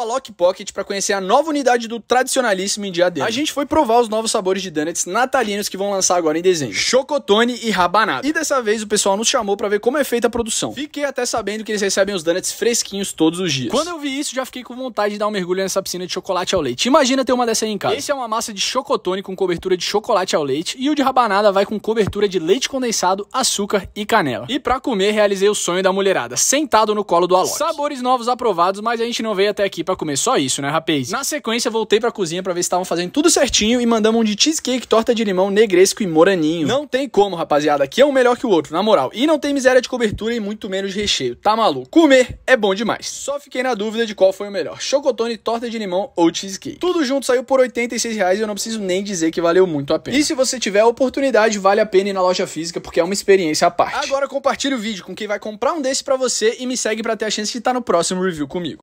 Alok Pocket pra conhecer a nova unidade do tradicionalíssimo em Diadema. A gente foi provar os novos sabores de donuts natalinos que vão lançar agora em dezembro: chocotone e rabanada. E dessa vez o pessoal nos chamou pra ver como é feita a produção. Fiquei até sabendo que eles recebem os donuts fresquinhos todos os dias. Quando eu vi isso, já fiquei com vontade de dar um mergulho nessa piscina de chocolate ao leite. Imagina ter uma dessa aí em casa. Esse é uma massa de chocotone com cobertura de chocolate ao leite, e o de rabanada vai com cobertura de leite condensado, açúcar e canela. E pra comer, realizei o sonho da mulherada, sentado no colo do Alok. Sabores novos aprovados, mas a gente não veio até aqui pra comer só isso, né, rapaz? Na sequência, voltei pra cozinha pra ver se estavam fazendo tudo certinho e mandamos um de cheesecake, torta de limão, negresco e moraninho. Não tem como, rapaziada, aqui é um melhor que o outro, na moral. E não tem miséria de cobertura e muito menos de recheio, tá maluco? Comer é bom demais. Só fiquei na dúvida de qual foi o melhor: chocotone, torta de limão ou cheesecake. Tudo junto saiu por R$86 e eu não preciso nem dizer que valeu muito a pena. E se você tiver a oportunidade, vale a pena ir na loja física, porque é uma experiência à parte. Agora compartilha o vídeo com quem vai comprar um desse pra você e me segue pra ter a chance de estar no próximo review comigo.